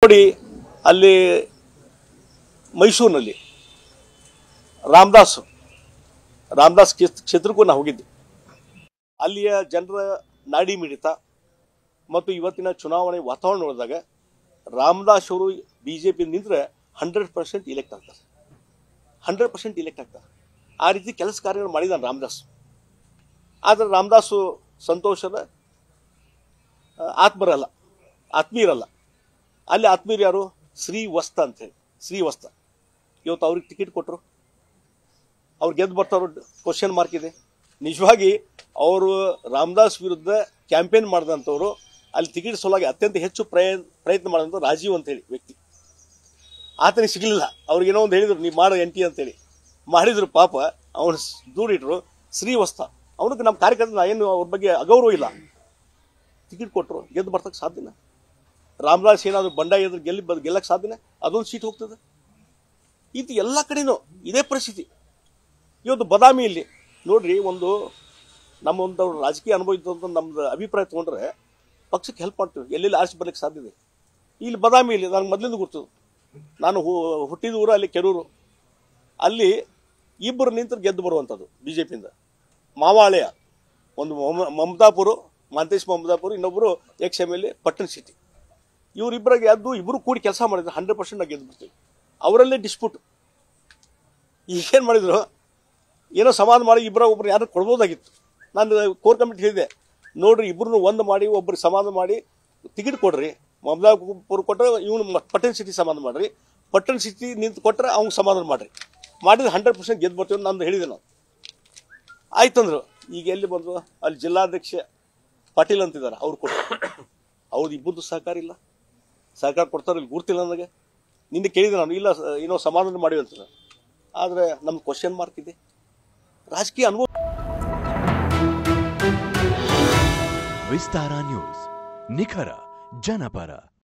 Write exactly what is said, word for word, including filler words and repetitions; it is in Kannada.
ನೋಡಿ ಅಲ್ಲಿ ಮೈಸೂರಿನಲ್ಲಿ ರಾಮದಾಸ್ ರಾಮದಾಸ್ ಕ್ಷೇತ್ರಕ್ಕೂ ನಾವು ಹೋಗಿದ್ದೆ. ಅಲ್ಲಿಯ ಜನರ ನಾಡಿ ಮಿಡಿತ ಮತ್ತು ಇವತ್ತಿನ ಚುನಾವಣೆ ವಾತಾವರಣ ನೋಡಿದಾಗ ರಾಮದಾಸ್ ಅವರು ಬಿ ಜೆ ಪಿ ನಿಂತರೆ ಹಂಡ್ರೆಡ್ ಪರ್ಸೆಂಟ್ ಇಲೆಕ್ಟ್ ಆಗ್ತಾರೆ, ಹಂಡ್ರೆಡ್ ಪರ್ಸೆಂಟ್ ಇಲೆಕ್ಟ್ ಆಗ್ತಾರೆ. ಆ ರೀತಿ ಕೆಲಸ ಕಾರ್ಯಗಳು ಮಾಡಿದ್ದಾನೆ ರಾಮದಾಸ್. ಆದರೆ ರಾಮದಾಸು ಸಂತೋಷದ ಆತ್ಮರಲ್ಲ, ಆತ್ಮೀಯರಲ್ಲ. ಅಲ್ಲಿ ಆತ್ಮೀಯರು ಯಾರು? ಶ್ರೀವಸ್ತ ಅಂತೇಳಿ, ಶ್ರೀವಸ್ತ. ಇವತ್ತು ಅವ್ರಿಗೆ ಟಿಕೆಟ್ ಕೊಟ್ಟರು, ಅವ್ರು ಗೆದ್ದು ಬರ್ತಾರೋ ಕ್ವಶನ್ ಮಾರ್ಕ್ ಇದೆ. ನಿಜವಾಗಿ ಅವರು ರಾಮದಾಸ್ ವಿರುದ್ಧ ಕ್ಯಾಂಪೇನ್ ಮಾಡಿದಂಥವ್ರು ಅಲ್ಲಿ ಟಿಕೆಟ್ ಸಲುವಾಗಿ ಅತ್ಯಂತ ಹೆಚ್ಚು ಪ್ರಯತ್ನ ಪ್ರಯತ್ನ ಮಾಡಿದಂಥ ರಾಜೀವ್ ಅಂತೇಳಿ ವ್ಯಕ್ತಿ. ಆತನಿಗೆ ಸಿಗಲಿಲ್ಲ. ಅವ್ರಿಗೇನೋ ಒಂದು ಹೇಳಿದ್ರು, ನೀವು ಮಾಡೋ ಎನ್ ಟಿ ಅಂತೇಳಿ ಮಾಡಿದ್ರು. ಪಾಪ ಅವನು ದೂರಿಟ್ರು. ಶ್ರೀವಸ್ತ ಅವನಿಗೆ ನಮ್ಮ ಕಾರ್ಯಕರ್ತ ಏನು ಅವ್ರ ಬಗ್ಗೆ ಅಗೌರವ ಇಲ್ಲ. ಟಿಕೆಟ್ ಕೊಟ್ಟರು, ಗೆದ್ದು ಬರ್ತಕ್ಕೆ ಸಾಧ್ಯನ? ರಾಮದಾಸ್ ಏನಾದರೂ ಬಂಡಾಯ ಎದ್ರು ಗೆಲ್ಲಿ ಗೆಲ್ಲಕ್ಕೆ ಸಾಧ್ಯನ? ಅದೊಂದು ಸೀಟ್ ಹೋಗ್ತದೆ. ಇದು ಎಲ್ಲ ಕಡೆನೂ ಇದೇ ಪರಿಸ್ಥಿತಿ. ಇವತ್ತು ಬದಾಮಿಯಲ್ಲಿ ನೋಡ್ರಿ, ಒಂದು ನಮ್ಮ ಒಂದು ರಾಜಕೀಯ ಅನುಭವ ಇದ್ದಂಥ ನಮ್ದು ಅಭಿಪ್ರಾಯ ತೊಗೊಂಡ್ರೆ ಪಕ್ಷಕ್ಕೆ ಹೆಲ್ಪ್ ಮಾಡ್ತೀವಿ, ಎಲ್ಲೆಲ್ಲಿ ಆರಿಸಿ ಬರ್ಲಿಕ್ಕೆ ಸಾಧ್ಯ ಇದೆ. ಇಲ್ಲಿ ಬದಾಮಿಯಲ್ಲಿ ನನಗೆ ಮೊದಲಿಂದ ಗೊತ್ತು. ನಾನು ಹುಟ್ಟಿದ ಊರು ಅಲ್ಲಿ ಕೆರೂರು. ಅಲ್ಲಿ ಇಬ್ಬರು ನಿಂತರು ಗೆದ್ದು ಬರುವಂಥದ್ದು ಬಿ ಜೆ ಪಿಯಿಂದ. ಮಾವಾಳೆಯ ಒಂದು ಮಮತಾಪುರ, ಮಾಂತೇಶ್ ಮಮತಾಪುರ, ಇನ್ನೊಬ್ಬರು ಎಕ್ಸ್ ಎಮ್ ಎಲ್ ಎ ಪಟ್ಟಣ ಸಿಟಿ. ಇವರಿಬ್ಬರಿಗೆ ಗೆದ್ದು ಇಬ್ಬರು ಕೂಡಿ ಕೆಲಸ ಮಾಡಿದ್ರು. ಹಂಡ್ರೆಡ್ ಪರ್ಸೆಂಟ್ ನಾವು ಗೆದ್ದು ಬರ್ತೀವಿ. ಅವರಲ್ಲೇ ಡಿಸ್ಪ್ಯೂಟ್. ಈಗೇನು ಮಾಡಿದ್ರು, ಏನೋ ಸಮಾಧಾನ ಮಾಡಿ ಇಬ್ಬರ ಒಬ್ರು ಯಾರು ಕೊಡ್ಬೋದಾಗಿತ್ತು. ನಾನು ಕೋರ್ ಕಮಿಟಿ ಹೇಳಿದೆ, ನೋಡ್ರಿ ಇಬ್ಬರನ್ನು ಒಂದು ಮಾಡಿ ಒಬ್ರಿಗೆ ಸಮಾಧಾನ ಮಾಡಿ ಟಿಕೆಟ್ ಕೊಡ್ರಿ. ಮಮದಾಪುರ ಕೊಟ್ಟರೆ ಇವನು ಪಟ್ಟಣ ಸಿಟಿ ಸಮಾಧಾನ ಮಾಡ್ರಿ, ಪಟ್ಟಣ ಸಿಟಿ ನಿಂತು ಕೊಟ್ಟರೆ ಅವ್ನಿಗೆ ಸಮಾಧಾನ ಮಾಡ್ರಿ. ಮಾಡಿದ್ರೆ ಹಂಡ್ರೆಡ್ ಪರ್ಸೆಂಟ್ ಗೆದ್ದು ಬರ್ತೀವಿ ನಂದು ಹೇಳಿದೆ ನಾನು. ಆಯ್ತಂದ್ರು. ಈಗ ಎಲ್ಲಿ ಬಂದರು? ಅಲ್ಲಿ ಜಿಲ್ಲಾಧ್ಯಕ್ಷ ಪಾಟೀಲ್ ಅಂತಿದ್ದಾರೆ, ಅವ್ರು ಕೊಟ್ಟರು. ಅವ್ರದ್ದು ಇಬ್ಬರದ್ದು ಸಹಕಾರ ಇಲ್ಲ. ಸಹಕಾರ ಕೊಡ್ತಾರೆ ಇಲ್ಲಿ ಗುರ್ತಿಲ್ಲ ನನಗೆ. ನಿನ್ನೆ ಕೇಳಿದೆ ನಾನು, ಇಲ್ಲ ಏನೋ ಸಮಾಧಾನ ಮಾಡಿವಿ ಅಂತ. ಆದರೆ ನಮ್ಗೆ ಕ್ವಶನ್ ಮಾರ್ಕ್ ಇದೆ. ರಾಜಕೀಯ ಅನುಭವ. ವಿಸ್ತಾರ ನ್ಯೂಸ್, ನಿಖರ ಜನಪರ.